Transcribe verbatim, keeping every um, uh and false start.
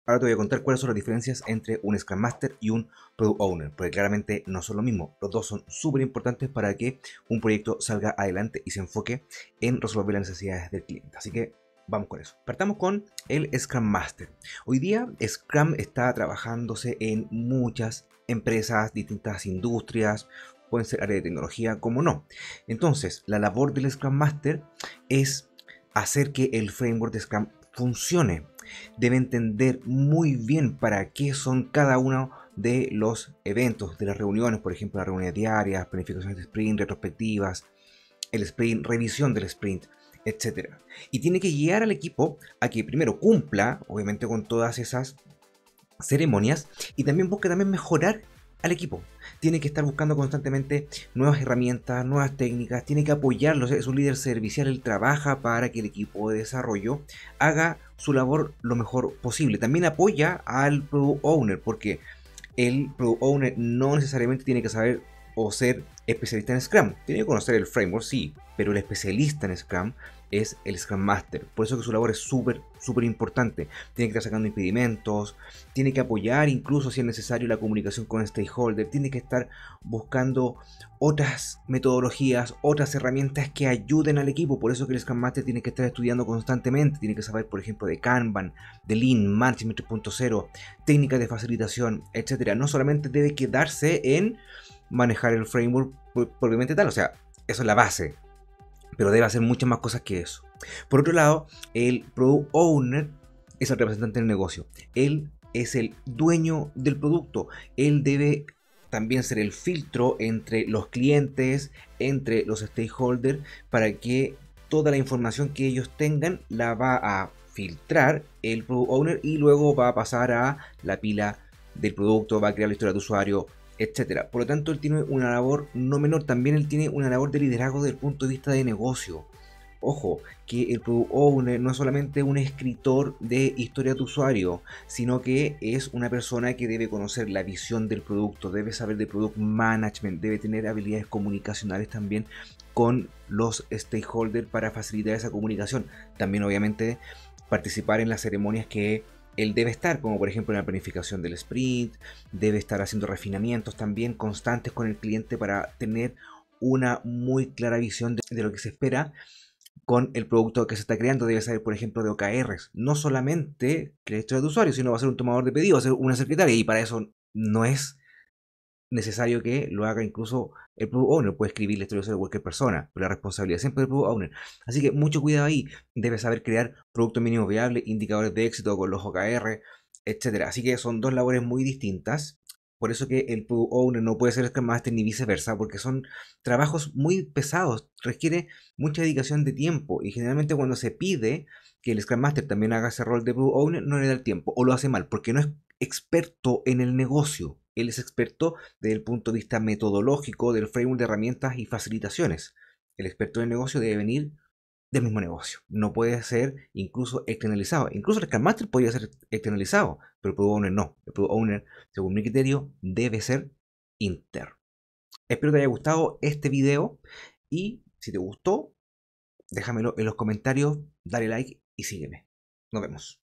Ahora te voy a contar cuáles son las diferencias entre un Scrum Master y un Product Owner, porque claramente no son lo mismo. Los dos son súper importantes para que un proyecto salga adelante y se enfoque en resolver las necesidades del cliente. Así que vamos con eso. Partamos con el Scrum Master. Hoy día Scrum está trabajándose en muchas empresas, distintas industrias, pueden ser áreas de tecnología, como no. Entonces, la labor del Scrum Master es hacer que el framework de Scrum funcione. Debe entender muy bien para qué son cada uno de los eventos, de las reuniones, por ejemplo, las reuniones diarias, planificaciones de sprint, retrospectivas, el sprint, revisión del sprint, etcétera. Y tiene que guiar al equipo a que primero cumpla, obviamente, con todas esas ceremonias y también busca también mejorar al equipo. Tiene que estar buscando constantemente nuevas herramientas, nuevas técnicas, tiene que apoyarlos, es un líder servicial, él trabaja para que el equipo de desarrollo haga su labor lo mejor posible. También apoya al Product Owner, porque el Product Owner no necesariamente tiene que saber o ser especialista en Scrum. Tiene que conocer el framework, sí, pero el especialista en Scrum es el Scrum Master. Por eso que su labor es súper, súper importante. Tiene que estar sacando impedimentos, tiene que apoyar incluso si es necesario la comunicación con el stakeholder, tiene que estar buscando otras metodologías, otras herramientas que ayuden al equipo. Por eso que el Scrum Master tiene que estar estudiando constantemente, tiene que saber, por ejemplo, de Kanban, de Lean Management tres punto cero, técnicas de facilitación, etcétera. No solamente debe quedarse en manejar el framework propiamente tal, o sea, eso es la base, pero debe hacer muchas más cosas que eso. Por otro lado, el Product Owner es el representante del negocio. Él es el dueño del producto. Él debe también ser el filtro entre los clientes, entre los stakeholders, para que toda la información que ellos tengan la va a filtrar el Product Owner y luego va a pasar a la pila del producto, va a crear la historia de usuario, etcétera. Por lo tanto, él tiene una labor no menor, también él tiene una labor de liderazgo desde el punto de vista de negocio. Ojo, que el Product Owner no es solamente un escritor de historia de usuario, sino que es una persona que debe conocer la visión del producto, debe saber de Product Management, debe tener habilidades comunicacionales también con los stakeholders para facilitar esa comunicación. También, obviamente, participar en las ceremonias que él debe estar, como por ejemplo en la planificación del sprint, debe estar haciendo refinamientos también constantes con el cliente para tener una muy clara visión de, de lo que se espera con el producto que se está creando. Debe saber, por ejemplo, de O K Rs, no solamente que la historia de usuario, sino va a ser un tomador de pedido, va a ser una secretaria, y para eso no es necesario que lo haga incluso el Product Owner. Puede escribir la historia de cualquier persona, pero la responsabilidad siempre del Product Owner. Así que mucho cuidado ahí. Debe saber crear productos mínimos viables, indicadores de éxito con los O K R, etcétera. Así que son dos labores muy distintas. Por eso que el Product Owner no puede ser Scrum Master ni viceversa, porque son trabajos muy pesados, requiere mucha dedicación de tiempo, y generalmente cuando se pide que el Scrum Master también haga ese rol de Product Owner, no le da el tiempo, o lo hace mal, porque no es experto en el negocio. Él es experto desde el punto de vista metodológico del framework de herramientas y facilitaciones. El experto del negocio debe venir del mismo negocio. No puede ser incluso externalizado. Incluso el Scrum Master podría ser externalizado, pero el Product Owner no. El Product Owner, según mi criterio, debe ser interno. Espero te haya gustado este video y si te gustó, déjamelo en los comentarios, dale like y sígueme. Nos vemos.